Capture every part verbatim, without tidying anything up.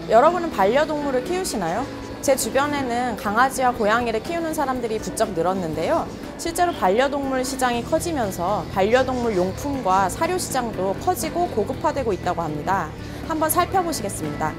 여러분은 반려동물을 키우시나요? 제 주변에는 강아지와 고양이를 키우는 사람들이 부쩍 늘었는데요. 실제로 반려동물 시장이 커지면서 반려동물 용품과 사료 시장도 커지고 고급화되고 있다고 합니다. 한번 살펴보시겠습니다.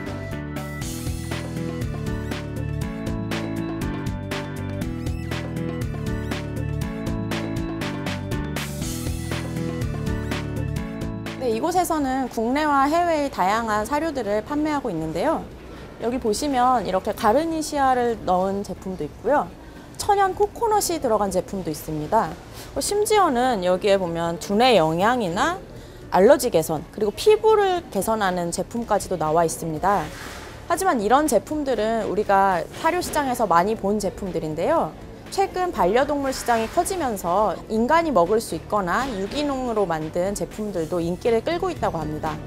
네, 이곳에서는 국내와 해외의 다양한 사료들을 판매하고 있는데요. 여기 보시면 이렇게 가르니시아를 넣은 제품도 있고요. 천연 코코넛이 들어간 제품도 있습니다. 심지어는 여기에 보면 두뇌 영양이나 알러지 개선, 그리고 피부를 개선하는 제품까지도 나와 있습니다. 하지만 이런 제품들은 우리가 사료 시장에서 많이 본 제품들인데요. 최근 반려동물 시장이 커지면서 인간이 먹을 수 있거나 유기농으로 만든 제품들도 인기를 끌고 있다고 합니다.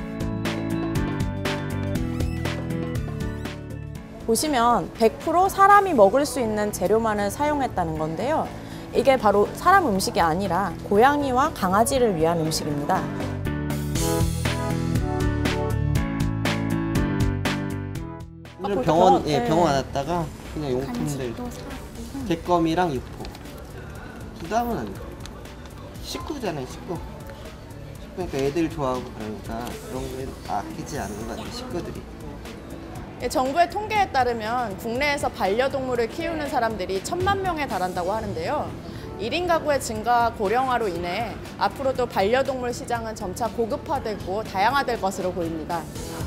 보시면 백 퍼센트 사람이 먹을 수 있는 재료만을 사용했다는 건데요. 이게 바로 사람 음식이 아니라 고양이와 강아지를 위한 음식입니다. 오늘 병원, 그런, 예, 네. 병원 왔다가 그냥 용품들 개껌이랑 육포 부담은 안 돼. 식구잖아요, 식구. 그러니까 애들 좋아하고 그러니까 그런 거에 아끼지 않는 것 같아요, 식구들이. 정부의 통계에 따르면 국내에서 반려동물을 키우는 사람들이 천만 명에 달한다고 하는데요. 일 인 가구의 증가와 고령화로 인해 앞으로도 반려동물 시장은 점차 고급화되고 다양화될 것으로 보입니다.